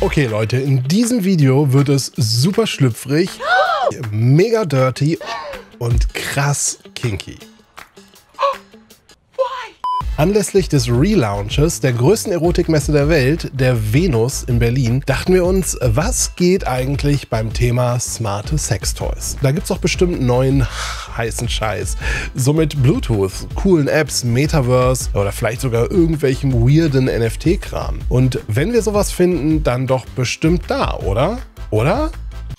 Okay Leute, in diesem Video wird es super schlüpfrig, mega dirty und krass kinky. Anlässlich des Relaunches der größten Erotikmesse der Welt, der Venus in Berlin, dachten wir uns, was geht eigentlich beim Thema smarte Sextoys? Da gibt's doch bestimmt neuen heißen Scheiß. So mit Bluetooth, coolen Apps, Metaverse oder vielleicht sogar irgendwelchem weirden NFT-Kram. Und wenn wir sowas finden, dann doch bestimmt da, oder? Oder?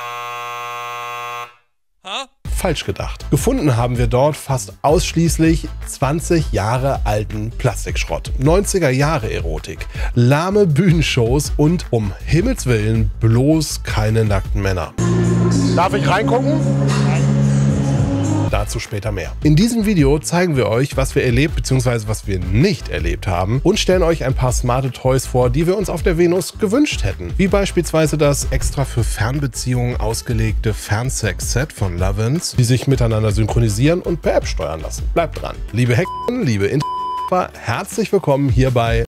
Falsch gedacht. Gefunden haben wir dort fast ausschließlich 20 Jahre alten Plastikschrott, 90er Jahre Erotik, lahme Bühnenshows und um Himmels Willen bloß keine nackten Männer. Darf ich reingucken? Dazu später mehr. In diesem Video zeigen wir euch, was wir erlebt bzw. was wir nicht erlebt haben und stellen euch ein paar smarte Toys vor, die wir uns auf der Venus gewünscht hätten. Wie beispielsweise das extra für Fernbeziehungen ausgelegte Fernsex-Set von Lovins, die sich miteinander synchronisieren und per App steuern lassen. Bleibt dran. Liebe Hacker, liebe Inter, herzlich willkommen hier bei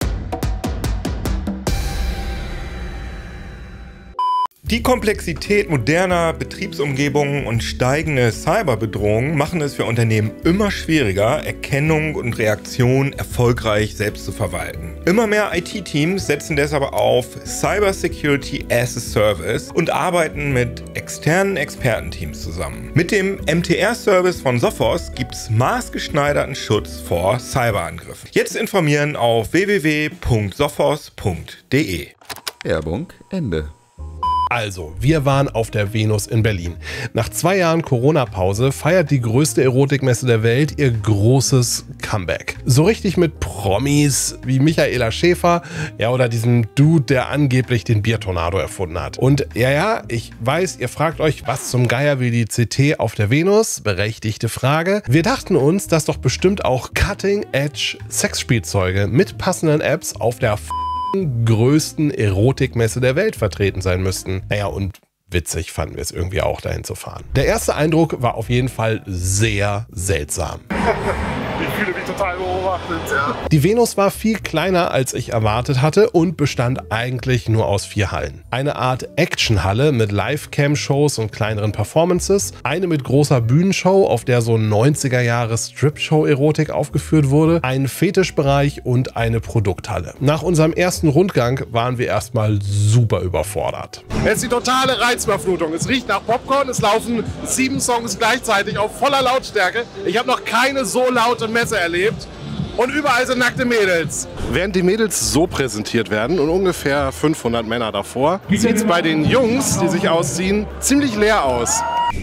Die Komplexität moderner Betriebsumgebungen und steigende Cyberbedrohungen machen es für Unternehmen immer schwieriger, Erkennung und Reaktion erfolgreich selbst zu verwalten. Immer mehr IT-Teams setzen deshalb auf Cybersecurity as a Service und arbeiten mit externen Expertenteams zusammen. Mit dem MTR-Service von Sophos gibt es maßgeschneiderten Schutz vor Cyberangriffen. Jetzt informieren auf www.sophos.de. Werbung Ende. Also, wir waren auf der Venus in Berlin. Nach 2 Jahren Corona-Pause feiert die größte Erotikmesse der Welt ihr großes Comeback. So richtig mit Promis wie Michaela Schäfer, ja, oder diesem Dude, der angeblich den Biertornado erfunden hat. Und ja, ich weiß, ihr fragt euch, was zum Geier will die CT auf der Venus? Berechtigte Frage. Wir dachten uns, dass doch bestimmt auch Cutting-Edge-Sexspielzeuge mit passenden Apps auf der größten Erotikmesse der Welt vertreten sein müssten. Naja, und witzig fanden wir es irgendwie auch, dahin zu fahren. Der erste Eindruck war auf jeden Fall sehr seltsam. Ich fühle mich total beobachtet. Ja. Die Venus war viel kleiner, als ich erwartet hatte und bestand eigentlich nur aus 4 Hallen. Eine Art Actionhalle mit Live-Cam-Shows und kleineren Performances, eine mit großer Bühnenshow, auf der so 90er Jahre Strip-Show-Erotik aufgeführt wurde, ein Fetischbereich und eine Produkthalle. Nach unserem ersten Rundgang waren wir erstmal super überfordert. Es ist die totale Reizüberflutung. Es riecht nach Popcorn, es laufen 7 Songs gleichzeitig auf voller Lautstärke. Ich habe noch keine so laute Messe erlebt und überall sind nackte Mädels. Während die Mädels so präsentiert werden und ungefähr 500 Männer davor, sieht es bei den Jungs, die sich ausziehen, ziemlich leer aus.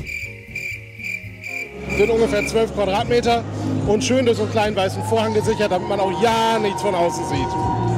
Sind ungefähr 12 Quadratmeter und schön durch so einen kleinen weißen Vorhang gesichert, damit man auch ja nichts von außen sieht.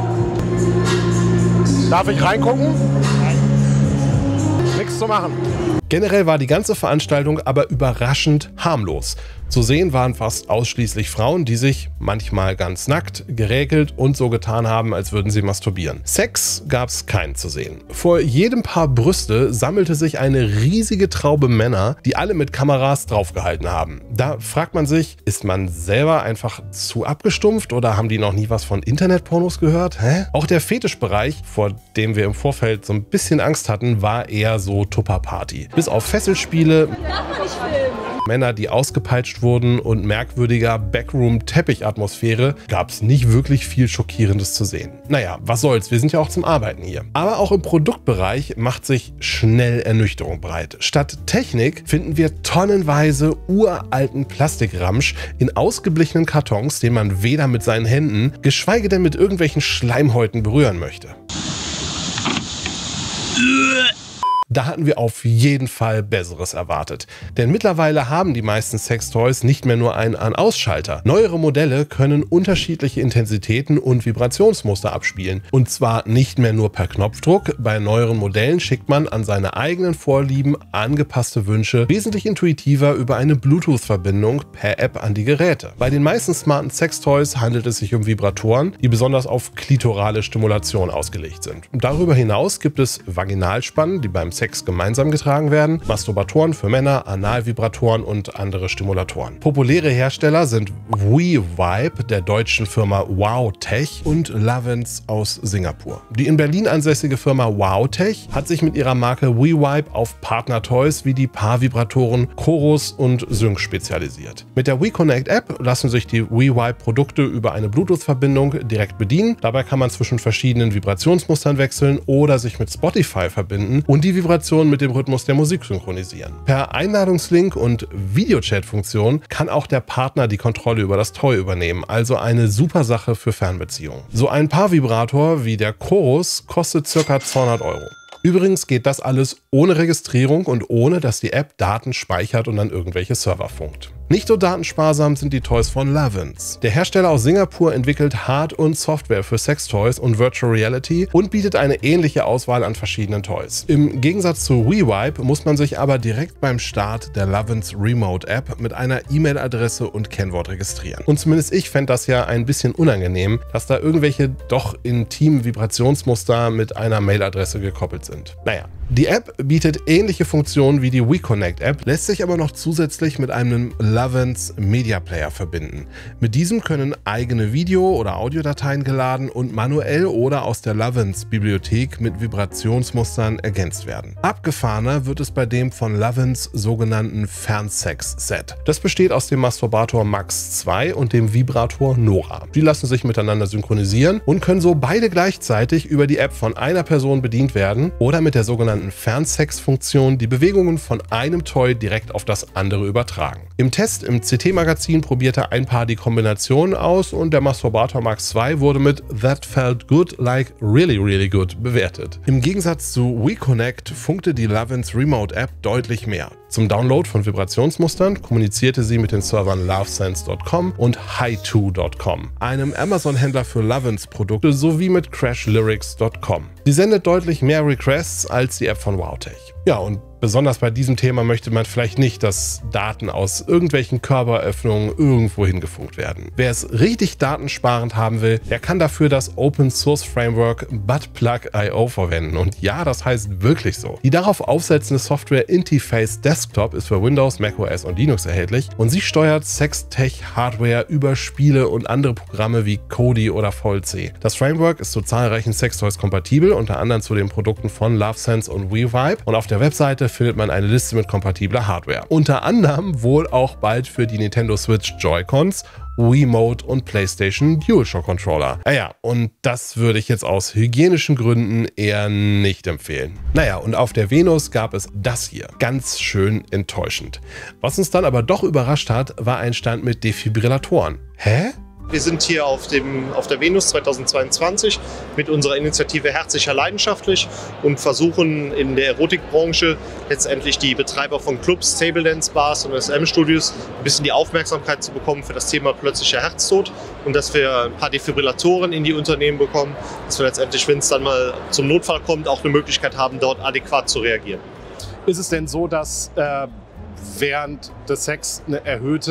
Darf ich reingucken? Nichts zu machen. Generell war die ganze Veranstaltung aber überraschend harmlos. Zu sehen waren fast ausschließlich Frauen, die sich manchmal ganz nackt, geräkelt und so getan haben, als würden sie masturbieren. Sex gab's keinen zu sehen. Vor jedem Paar Brüste sammelte sich eine riesige Traube Männer, die alle mit Kameras draufgehalten haben. Da fragt man sich, ist man selber einfach zu abgestumpft oder haben die noch nie was von Internetpornos gehört? Auch der Fetischbereich, vor dem wir im Vorfeld so ein bisschen Angst hatten, war eher so Tupperparty. Bis auf Fesselspiele, Männer, die ausgepeitscht wurden und merkwürdiger Backroom-Teppich-Atmosphäre gab es nicht wirklich viel Schockierendes zu sehen. Naja, was soll's, wir sind ja auch zum Arbeiten hier. Aber auch im Produktbereich macht sich schnell Ernüchterung breit. Statt Technik finden wir tonnenweise uralten Plastikramsch in ausgeblichenen Kartons, den man weder mit seinen Händen, geschweige denn mit irgendwelchen Schleimhäuten berühren möchte. Da hatten wir auf jeden Fall Besseres erwartet. Denn mittlerweile haben die meisten Sextoys nicht mehr nur einen An-Aus-Schalter. Neuere Modelle können unterschiedliche Intensitäten und Vibrationsmuster abspielen. Und zwar nicht mehr nur per Knopfdruck. Bei neueren Modellen schickt man an seine eigenen Vorlieben angepasste Wünsche wesentlich intuitiver über eine Bluetooth-Verbindung per App an die Geräte. Bei den meisten smarten Sextoys handelt es sich um Vibratoren, die besonders auf klitorale Stimulation ausgelegt sind. Und darüber hinaus gibt es Vaginalspannen, die beim Sex gemeinsam getragen werden, Masturbatoren für Männer, Analvibratoren und andere Stimulatoren. Populäre Hersteller sind WeVibe der deutschen Firma WowTech und Lovins aus Singapur. Die in Berlin ansässige Firma WowTech hat sich mit ihrer Marke WeVibe auf Partner-Toys wie die Paarvibratoren Chorus und Sync spezialisiert. Mit der WeConnect-App lassen sich die WeVibe-Produkte über eine Bluetooth-Verbindung direkt bedienen. Dabei kann man zwischen verschiedenen Vibrationsmustern wechseln oder sich mit Spotify verbinden und die Vibration mit dem Rhythmus der Musik synchronisieren. Per Einladungslink und Videochat-Funktion kann auch der Partner die Kontrolle über das Toy übernehmen, also eine super Sache für Fernbeziehungen. So ein Paarvibrator wie der Chorus kostet ca. 200 €. Übrigens geht das alles ohne Registrierung und ohne, dass die App Daten speichert und an irgendwelche Server funkt. Nicht so datensparsam sind die Toys von Lovins. Der Hersteller aus Singapur entwickelt Hard- und Software für Sextoys und Virtual Reality und bietet eine ähnliche Auswahl an verschiedenen Toys. Im Gegensatz zu WeVibe muss man sich aber direkt beim Start der Lovins Remote App mit einer E-Mail-Adresse und Kennwort registrieren. Und zumindest ich fände das ja ein bisschen unangenehm, dass da irgendwelche doch intimen Vibrationsmuster mit einer Mailadresse gekoppelt sind. Naja. Die App bietet ähnliche Funktionen wie die WeConnect-App, lässt sich aber noch zusätzlich mit einem Lovins Media Player verbinden. Mit diesem können eigene Video- oder Audiodateien geladen und manuell oder aus der Lovins Bibliothek mit Vibrationsmustern ergänzt werden. Abgefahrener wird es bei dem von Lovins sogenannten Fernsex-Set. Das besteht aus dem Masturbator Max 2 und dem Vibrator Nora. Die lassen sich miteinander synchronisieren und können so beide gleichzeitig über die App von einer Person bedient werden oder mit der sogenannten Fernsex-Funktion die Bewegungen von einem Toy direkt auf das andere übertragen. Im Test im CT-Magazin probierte ein Paar die Kombination aus und der Masturbator Max 2 wurde mit That felt good like really really good bewertet. Im Gegensatz zu WeConnect funkte die Lovins Remote App deutlich mehr. Zum Download von Vibrationsmustern kommunizierte sie mit den Servern lovesense.com und hi2.com, einem Amazon-Händler für Lovins-Produkte, sowie mit crashlyrics.com. Sie sendet deutlich mehr Requests als die App von WowTech. Ja, und besonders bei diesem Thema möchte man vielleicht nicht, dass Daten aus irgendwelchen Körperöffnungen irgendwo hingefunkt werden. Wer es richtig datensparend haben will, der kann dafür das Open Source Framework Buttplug.io verwenden. Und ja, das heißt wirklich so. Die darauf aufsetzende Software Interface Desktop ist für Windows, macOS und Linux erhältlich und sie steuert Sextech-Hardware über Spiele und andere Programme wie Kodi oder VLC. Das Framework ist zu zahlreichen Sextoys kompatibel, unter anderem zu den Produkten von Lovesense und WeVibe, und auf der Webseite findet man eine Liste mit kompatibler Hardware. Unter anderem wohl auch bald für die Nintendo Switch Joy-Cons, Wiimote und PlayStation DualShock Controller. Naja, und das würde ich jetzt aus hygienischen Gründen eher nicht empfehlen. Naja, und auf der Venus gab es das hier. Ganz schön enttäuschend. Was uns dann aber doch überrascht hat, war ein Stand mit Defibrillatoren. Hä? Wir sind hier auf der Venus 2022 mit unserer Initiative Herzlicher Leidenschaftlich und versuchen in der Erotikbranche letztendlich die Betreiber von Clubs, Table Dance Bars und SM-Studios ein bisschen die Aufmerksamkeit zu bekommen für das Thema plötzlicher Herztod und dass wir ein paar Defibrillatoren in die Unternehmen bekommen, dass wir letztendlich, wenn es dann mal zum Notfall kommt, auch eine Möglichkeit haben, dort adäquat zu reagieren. Ist es denn so, dass während des Sex ein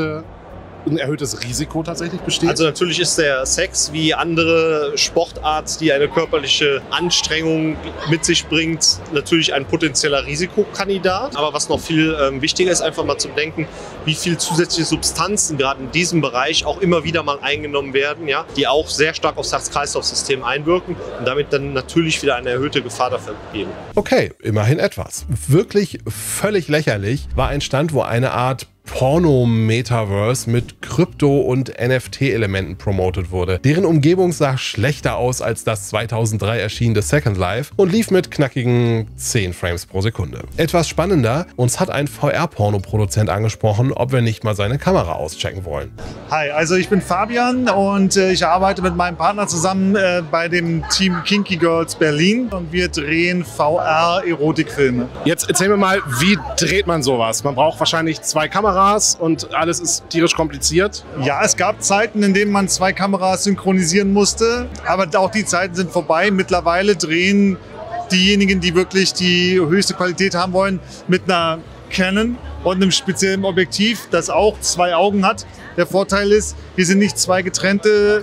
erhöhtes Risiko tatsächlich besteht? Also natürlich ist der Sex wie andere Sportarten, die eine körperliche Anstrengung mit sich bringt, natürlich ein potenzieller Risikokandidat. Aber was noch viel wichtiger ist, einfach mal zu denken, wie viel zusätzliche Substanzen gerade in diesem Bereich auch immer wieder mal eingenommen werden, ja, die auch sehr stark aufs Herz-Kreislauf-System einwirken und damit dann natürlich wieder eine erhöhte Gefahr dafür geben. Okay, immerhin etwas. Wirklich völlig lächerlich war ein Stand, wo eine Art Porno-Metaverse mit Krypto- und NFT-Elementen promotet wurde. Deren Umgebung sah schlechter aus als das 2003 erschienene Second Life und lief mit knackigen 10 Frames pro Sekunde. Etwas spannender, uns hat ein VR-Porno-Produzent angesprochen, ob wir nicht mal seine Kamera auschecken wollen. Hi, also ich bin Fabian und ich arbeite mit meinem Partner zusammen bei dem Team Kinky Girls Berlin und wir drehen VR-Erotikfilme. Jetzt erzähl mir mal, wie dreht man sowas? Man braucht wahrscheinlich 2 Kameras und alles ist tierisch kompliziert. Ja, es gab Zeiten, in denen man 2 Kameras synchronisieren musste, aber auch die Zeiten sind vorbei. Mittlerweile drehen diejenigen, die wirklich die höchste Qualität haben wollen, mit einer Canon und einem speziellen Objektiv, das auch 2 Augen hat. Der Vorteil ist, wir sind nicht 2 getrennte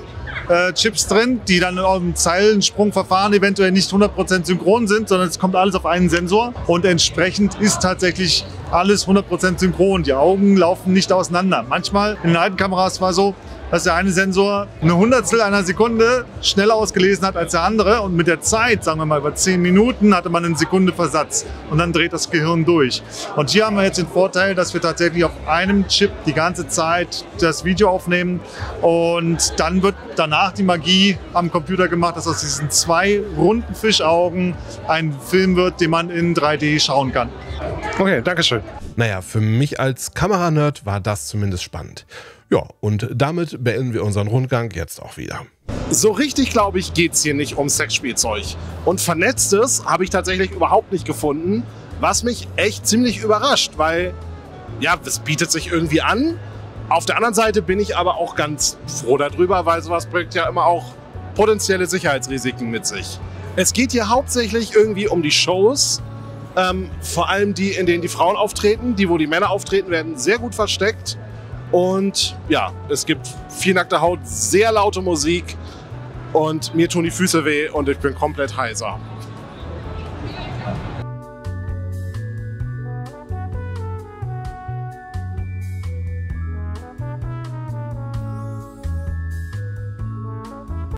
Chips drin, die dann auf dem Zeilensprungverfahren eventuell nicht 100% synchron sind, sondern es kommt alles auf einen Sensor und entsprechend ist tatsächlich alles 100% synchron. Die Augen laufen nicht auseinander. Manchmal in den alten Kameras war so, dass der eine Sensor eine Hundertstel einer Sekunde schneller ausgelesen hat als der andere und mit der Zeit, sagen wir mal über 10 Minuten, hatte man eine Sekunde Versatz und dann dreht das Gehirn durch. Und hier haben wir jetzt den Vorteil, dass wir tatsächlich auf einem Chip die ganze Zeit das Video aufnehmen und dann wird danach die Magie am Computer gemacht, dass aus diesen 2 runden Fischaugen ein Film wird, den man in 3D schauen kann. Okay, Dankeschön. Naja, für mich als Kameranerd war das zumindest spannend. Ja, und damit beenden wir unseren Rundgang jetzt auch wieder. So richtig, glaube ich, geht es hier nicht um Sexspielzeug. Und Vernetztes habe ich tatsächlich überhaupt nicht gefunden, was mich echt ziemlich überrascht, weil, ja, es bietet sich irgendwie an. Auf der anderen Seite bin ich aber auch ganz froh darüber, weil sowas bringt ja immer auch potenzielle Sicherheitsrisiken mit sich. Es geht hier hauptsächlich irgendwie um die Shows, vor allem die, in denen die Frauen auftreten. Die, wo die Männer auftreten, werden sehr gut versteckt. Und ja, es gibt viel nackte Haut, sehr laute Musik und mir tun die Füße weh und ich bin komplett heiser.